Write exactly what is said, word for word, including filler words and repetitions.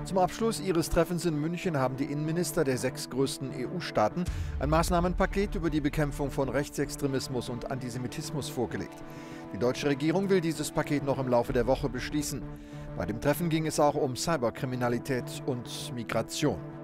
Zum Abschluss ihres Treffens in München haben die Innenminister der sechs größten E U-Staaten ein Maßnahmenpaket über die Bekämpfung von Rechtsextremismus und Antisemitismus vorgelegt. Die deutsche Regierung will dieses Paket noch im Laufe der Woche beschließen. Bei dem Treffen ging es auch um Cyberkriminalität und Migration.